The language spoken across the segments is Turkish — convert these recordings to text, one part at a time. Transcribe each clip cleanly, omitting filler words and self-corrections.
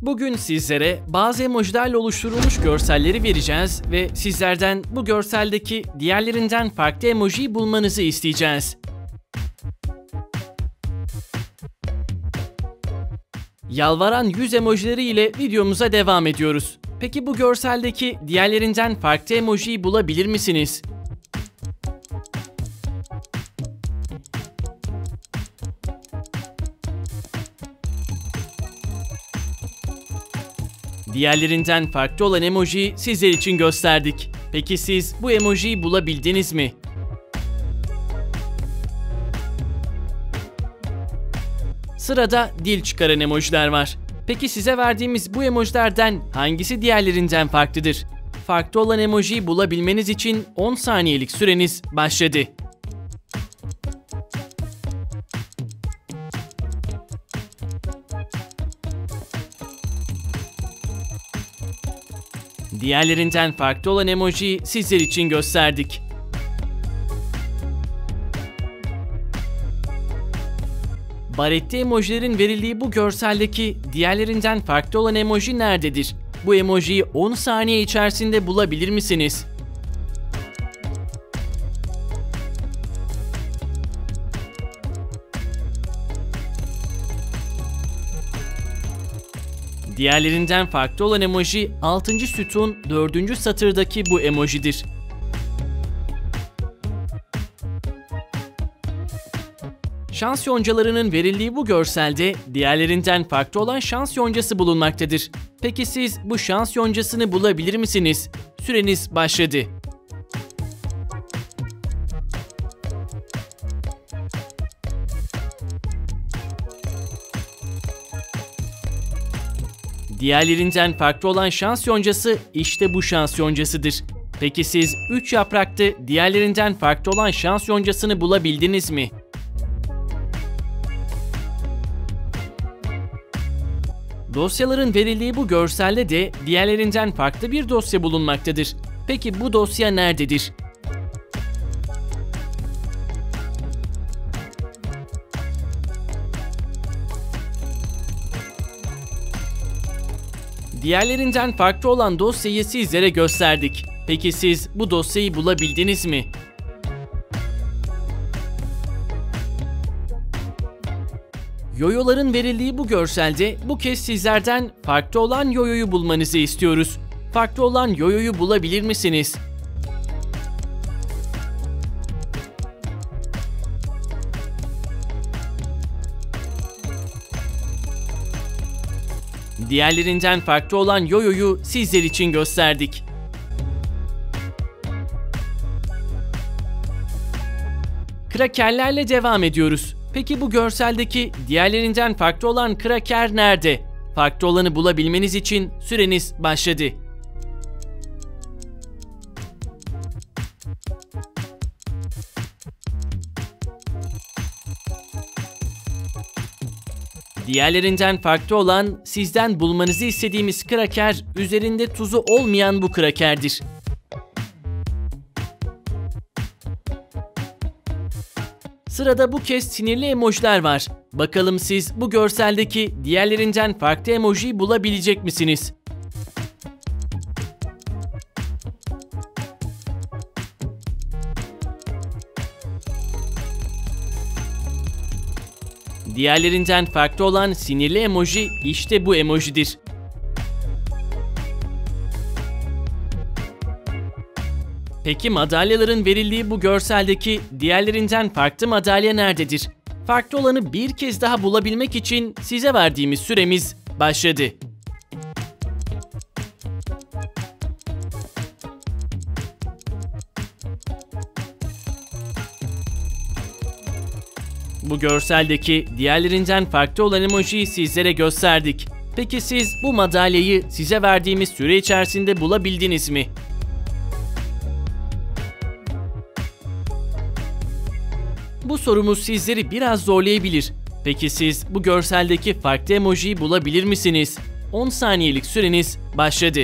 Bugün sizlere bazı emojilerle oluşturulmuş görselleri vereceğiz ve sizlerden bu görseldeki diğerlerinden farklı emojiyi bulmanızı isteyeceğiz. Yalvaran yüz emojileri ile videomuza devam ediyoruz. Peki bu görseldeki diğerlerinden farklı emojiyi bulabilir misiniz? Diğerlerinden farklı olan emojiyi sizler için gösterdik. Peki siz bu emojiyi bulabildiniz mi? Sırada dil çıkaran emojiler var. Peki size verdiğimiz bu emojilerden hangisi diğerlerinden farklıdır? Farklı olan emojiyi bulabilmeniz için 10 saniyelik süreniz başladı. Diğerlerinden farklı olan emojiyi sizler için gösterdik. Baretli emojilerin verildiği bu görseldeki diğerlerinden farklı olan emoji nerededir? Bu emojiyi 10 saniye içerisinde bulabilir misiniz? Diğerlerinden farklı olan emoji 6. sütun 4. satırdaki bu emojidir. Şans yoncalarının verildiği bu görselde diğerlerinden farklı olan şans yoncası bulunmaktadır. Peki siz bu şans yoncasını bulabilir misiniz? Süreniz başladı. Diğerlerinden farklı olan şans yoncası işte bu şans yoncasıdır. Peki siz 3 yapraklı diğerlerinden farklı olan şans yoncasını bulabildiniz mi? Dosyaların verildiği bu görselde de diğerlerinden farklı bir dosya bulunmaktadır. Peki bu dosya nerededir? Diğerlerinden farklı olan dosyayı sizlere gösterdik. Peki siz bu dosyayı bulabildiniz mi? Yoyoların verildiği bu görselde bu kez sizlerden farklı olan yoyoyu bulmanızı istiyoruz. Farklı olan yoyoyu bulabilir misiniz? Diğerlerinden farklı olan yoyoyu sizler için gösterdik. Krakerlerle devam ediyoruz. Peki bu görseldeki diğerlerinden farklı olan kraker nerede? Farklı olanı bulabilmeniz için süreniz başladı. Diğerlerinden farklı olan, sizden bulmanızı istediğimiz kraker, üzerinde tuzu olmayan bu krakerdir. Sırada bu kez sinirli emojiler var. Bakalım siz bu görseldeki diğerlerinden farklı emojiyi bulabilecek misiniz? Diğerlerinden farklı olan sinirli emoji işte bu emojidir. Peki madalyaların verildiği bu görseldeki diğerlerinden farklı madalya nerededir? Farklı olanı bir kez daha bulabilmek için size verdiğimiz süremiz başladı. Bu görseldeki diğerlerinden farklı olan emojiyi sizlere gösterdik. Peki siz bu madalyayı size verdiğimiz süre içerisinde bulabildiniz mi? Bu sorumuz sizleri biraz zorlayabilir. Peki siz bu görseldeki farklı emojiyi bulabilir misiniz? 10 saniyelik süreniz başladı.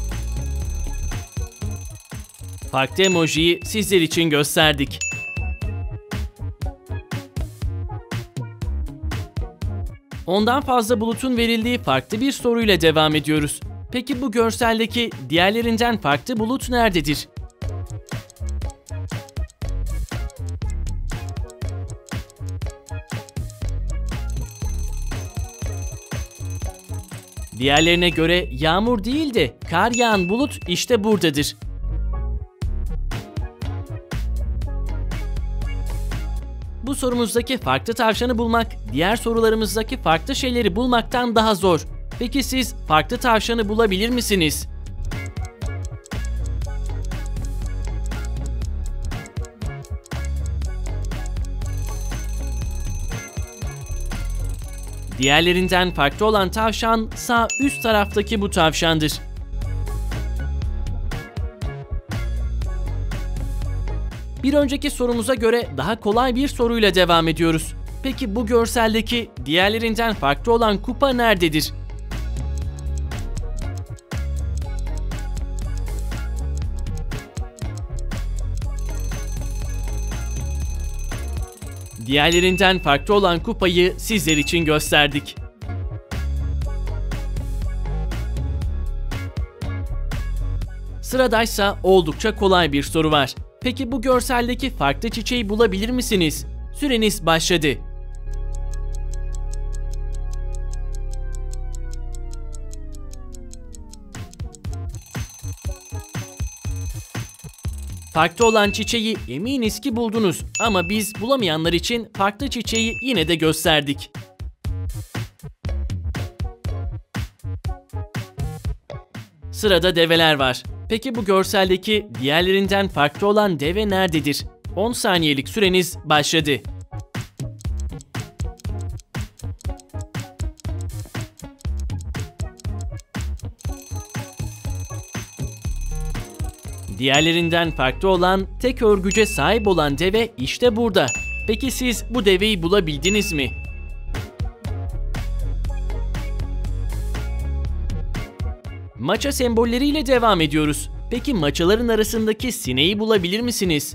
Farklı emojiyi sizler için gösterdik. Ondan fazla bulutun verildiği farklı bir soruyla devam ediyoruz. Peki bu görseldeki diğerlerinden farklı bulut nerededir? Diğerlerine göre yağmur değil de kar yağan bulut işte buradadır. Bu sorumuzdaki farklı tavşanı bulmak, diğer sorularımızdaki farklı şeyleri bulmaktan daha zor. Peki siz farklı tavşanı bulabilir misiniz? Diğerlerinden farklı olan tavşan sağ üst taraftaki bu tavşandır. Bir önceki sorumuza göre daha kolay bir soruyla devam ediyoruz. Peki bu görseldeki diğerlerinden farklı olan kupa nerededir? Diğerlerinden farklı olan kupayı sizler için gösterdik. Sıradaysa oldukça kolay bir soru var. Peki bu görseldeki farklı çiçeği bulabilir misiniz? Süreniz başladı. Farklı olan çiçeği eminiz ki buldunuz ama biz bulamayanlar için farklı çiçeği yine de gösterdik. Sırada develer var. Peki bu görseldeki diğerlerinden farklı olan deve nerededir? 10 saniyelik süreniz başladı. Diğerlerinden farklı olan, tek örgüce sahip olan deve işte burada. Peki siz bu deveyi bulabildiniz mi? Maça sembolleriyle devam ediyoruz. Peki maçaların arasındaki sineği bulabilir misiniz?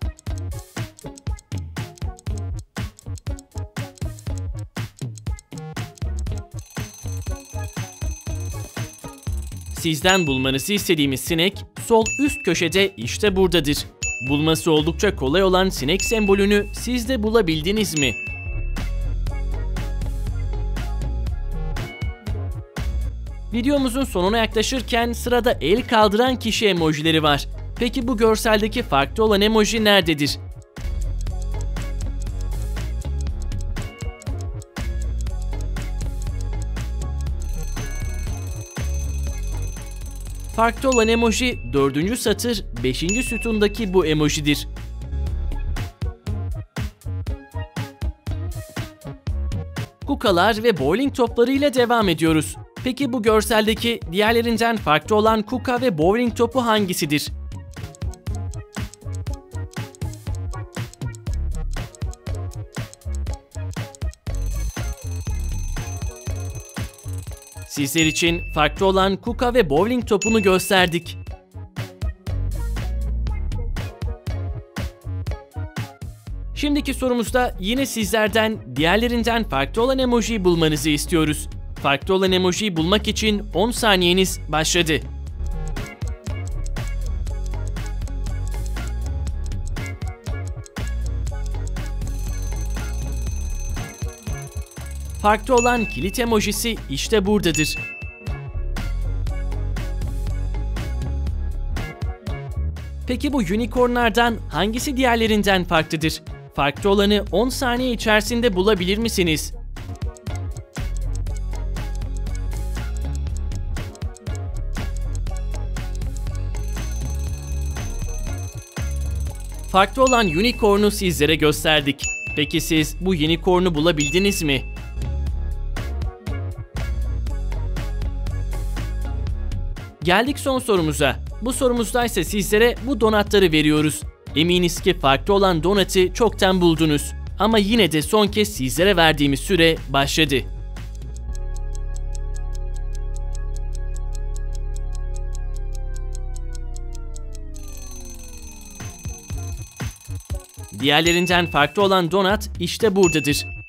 Sizden bulmanızı istediğimiz sinek sol üst köşede işte buradadır. Bulması oldukça kolay olan sinek sembolünü siz de bulabildiniz mi? Videomuzun sonuna yaklaşırken sırada el kaldıran kişi emojileri var. Peki bu görseldeki farklı olan emoji nerededir? Farklı olan emoji 4. satır 5. sütundaki bu emojidir. Kukalar ve bowling topları ile devam ediyoruz. Peki bu görseldeki diğerlerinden farklı olan kuka ve bowling topu hangisidir? Sizler için farklı olan kuka ve bowling topunu gösterdik. Şimdiki sorumuzda yine sizlerden diğerlerinden farklı olan emojiyi bulmanızı istiyoruz. Farklı olan emojiyi bulmak için 10 saniyeniz başladı. Farklı olan kilit emojisi işte buradadır. Peki bu unicornlardan hangisi diğerlerinden farklıdır? Farklı olanı 10 saniye içerisinde bulabilir misiniz? Farklı olan unicorn'u sizlere gösterdik. Peki siz bu unicorn'u bulabildiniz mi? Geldik son sorumuza. Bu sorumuzda ise sizlere bu donatları veriyoruz. Eminiz ki farklı olan donatı çoktan buldunuz. Ama yine de son kez sizlere verdiğimiz süre başladı. Diğerlerinden farklı olan donat işte buradadır.